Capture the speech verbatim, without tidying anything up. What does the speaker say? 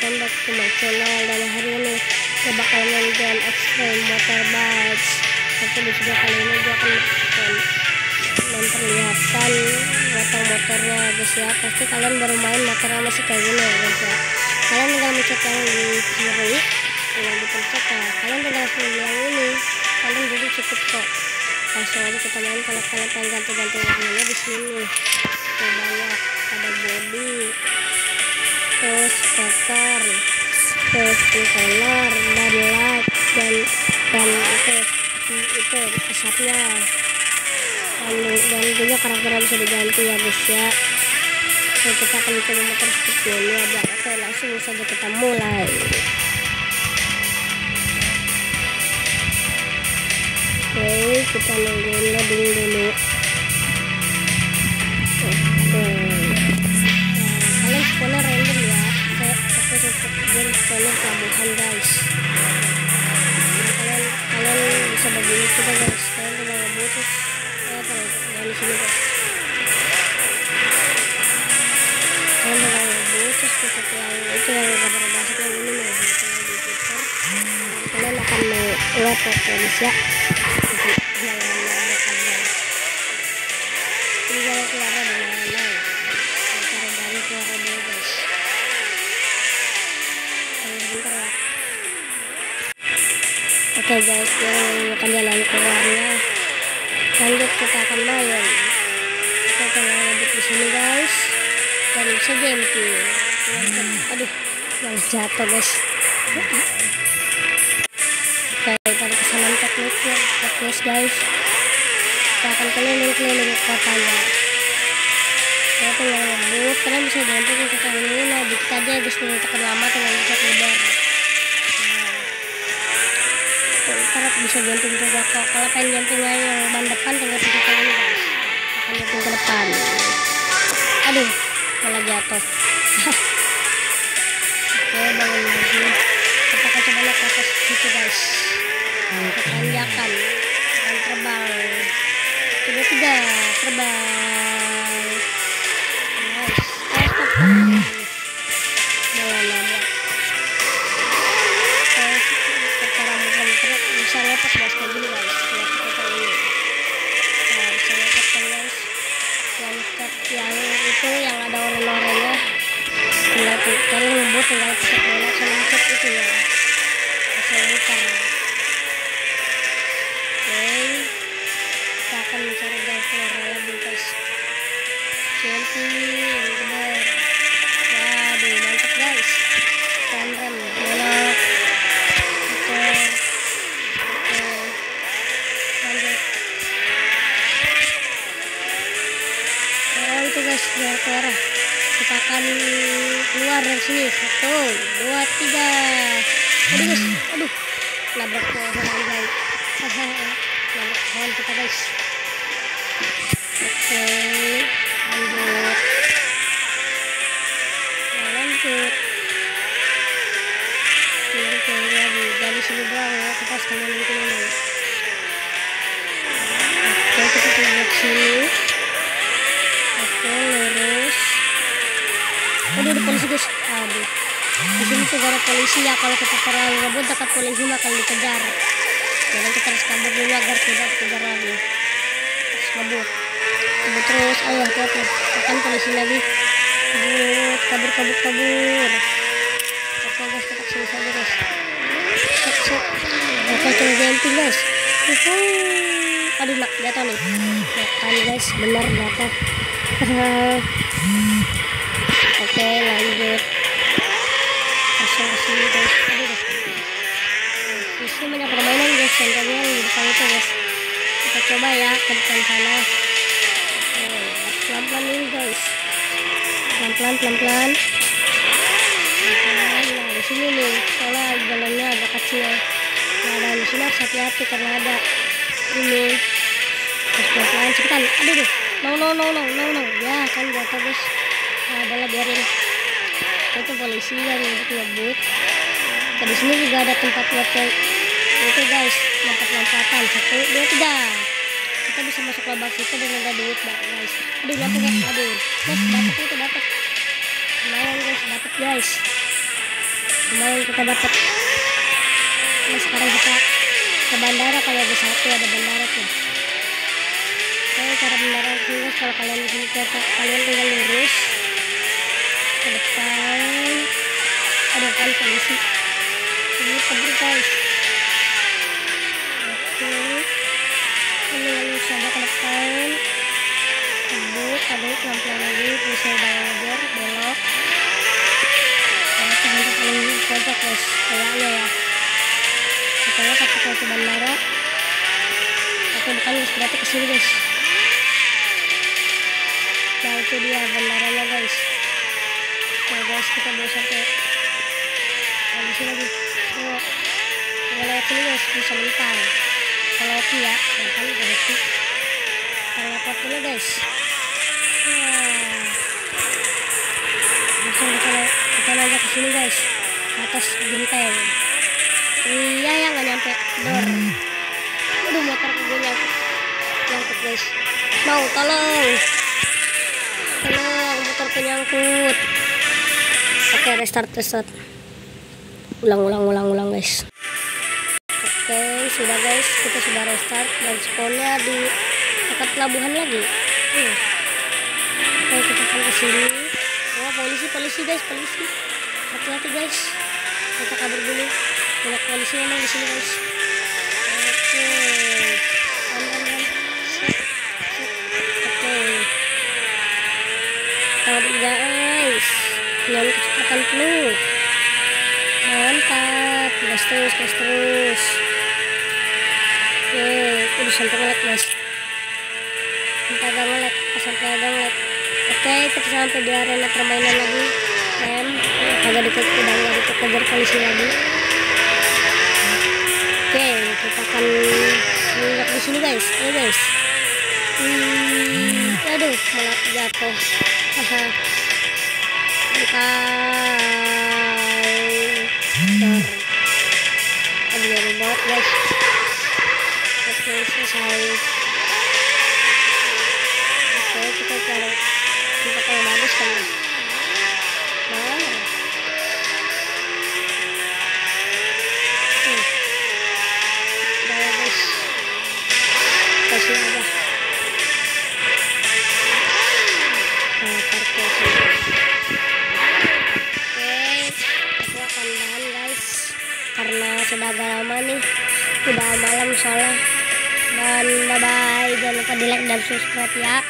welcome back to my channel. Dan hari ini gue bakal main game Extreme Motorbikes. Tapi di video kali ini gue akan memperlihatkan motor-motornya guys ya. Pasti kalian baru main motornya masih kayak gini ya guys ya. Kalian tinggal mencet yang di kiri, yang dipencet ya. Kalian tinggal langsung yang ini, kalian jadi cukup kok. Langsung aja kita main. Kalau kalian pengen ganti-ganti warnanya di sini tuh banyak, ada body, terus cover, terus color, dan light, dan dan itu itu asapnya, dan, dan juga karakternya bisa diganti ya guys ya. Jadi kita akan coba motor seperti ini aja. Oke, langsung saja kita mulai. Oke, kita nunggu loading dulu. Oke, nah, kalian spawner random ya. Saya pakai game spawner pelabuhan guys. Jadi kalian kalian bisa begini juga guys. Kalian tinggal ngebut terus eh kalau dari sini guys. Kalian tinggal ngebut terus pencet yang itu yang gambar basket yang ini nih, tinggal di Twitter. Kalian akan melihat guys ya. Oke okay guys, yang akan jalan keluarnya. Lanjut kita akan main. Kita akan lanjut di sini guys. Dan bisa jumping. Aduh, malah jatuh guys. Oke, okay, pada kesalahan tekniknya, teknis guys. Kita akan keliling-keliling kotanya. Kita tinggal ngebut, kalian bisa jumping ke kita ini. Nah, dikit aja guys, tinggal tekan lama, tinggal bisa keluar. Karena bisa jumping juga kok. Kalau pengen jumpingnya yang ban depan tinggal pencet ini guys. Akan jumping ke depan. Aduh, malah jatuh. Oke, bangun lagi. Kita akan coba naik ke atas situ guys. Kita tanjakan, akan terbang. Coba tiga, terbang. Nice. Eh, stop. Jangan nabrak. Bisa lepas guys kayak gini guys. Lihat kita ini. Nah, bisa lepas kan guys. Yang yang itu yang ada orang-orangnya. Tinggal kalian ngebut tinggal pencet bola sama pencet itu ya. Bisa muter. Oke. Kita akan mencari guys keluar lagi guys. Jumping, bener. Waduh, mantap guys. Rem rem, belok. Muter. Itu guys, biar keluar. Kita akan keluar dari sini. Satu, dua, tiga. Aduh guys, aduh, nabrak pohon guys. Nabrak pohon kita guys. Oke, lanjut. Nah, lanjut. Lanjut lagi. Dari sini doang ya, kita harus keliling-keliling. Oke, kita keluar sini. Oke, lurus. Aduh, ada polisi guys. Aduh, di sini tuh ada polisi ya. Kalau kita terlalu ngebut dekat polisi bakal dikejar. Jadi kita harus kabur dulu agar tidak dikejar lagi. Terus kabur, kabur terus. Ayo hati-hati, tekan polisi lagi. Kabur, kabur, kabur, kabur. Oke guys, kita kesini saja guys. Set, set. Oke, coba jumping guys. Uhuh. Aduh, nak jatuh nih. Makan guys, benar jatuh. Oke, lanjut. Langsung ke sini guys. Aduh deh. Di sini banyak permainan guys. Contohnya yang di depan itu guys. Kita coba ya ke depan sana. Pelan-pelan ini guys. Pelan-pelan, pelan-pelan. Nah, di sini nih. Soalnya jalannya agak kecil. Nah, dan di sini harus hati-hati karena ada ini. Terus pelan-pelan cepetan. Aduh deh. No no no no no no ya kan jatuh guys. Nah, adalah biarin. Itu polisi yang ngebut ngebut. Nah, di sini juga ada tempat latihan itu guys, tempat lompatan. Satu, dua, tiga. Kita bisa masuk lubang situ dengan ada duit guys. Aduh jatuh guys. Aduh, guys dapat itu dapat. Lumayan guys, dapat guys. lumayan kita dapat. Nah, sekarang kita ke bandara. Kalau ada satu ada bandara tuh. Oke, cara bandara sini kalau kalian di sini kalian tinggal lurus ke depan. Ada kan polisi. Ini kabur guys. Oke, ini lalu saja ke depan. Kabur, kabur pelan-pelan lagi. Bisa belajar belok. Kita nanti paling pojok guys, kayaknya ya. Kita kita ke bandara. Oke, bukan guys, berarti kesini guys. Nah itu dia bandaranya guys. Nah guys, kita bisa sampai di sini lagi. Oh, kalau lewat sini guys bisa mental. Kalau oke ya, mental udah oke. Kita lewat dulu guys. Nah, langsung kita kita aja ke sini guys, ke atas genteng. Iya ya, nggak nyampe door. Aduh, motor gue nyangkut, nyangkut guys. Mau tolong, tolong motor nyangkut. Oke, restart restart. Ulang ulang ulang ulang guys. Oke, sudah guys, kita sudah restart dan spawnnya di dekat pelabuhan lagi. Hmm. Oke, kita akan ke sini. Oh, polisi polisi guys, polisi. Hati-hati guys. Kita kabur dulu. Banyak polisi emang di sini guys. Oke. Aman aman. Oke. Kabur guys. Dengan kecepatan penuh. Mantap. Gas terus, gas terus. Oke, udah sampai ngelag guys. Sampai agak ngelag, sampai agak ngelag. Oke, kita sampai di arena permainan lagi. Rem, agak deket, udah nggak deket kejar polisi lagi. Oke, kita akan menginjak di sini guys. Ayo guys. Hmm, aduh, malah jatuh. Haha. Bentar. Aduh, jauh banget guys. Oke, selesai. Oke, kita cari tempat yang bagus kan. Mana? Hmm. Udah ya guys. Kasih aja. Nah, parkir sini. Oke, aku akan tahan guys. Karena sudah agak lama nih. Udah malam soalnya. Dan bye bye, jangan lupa di like dan subscribe ya.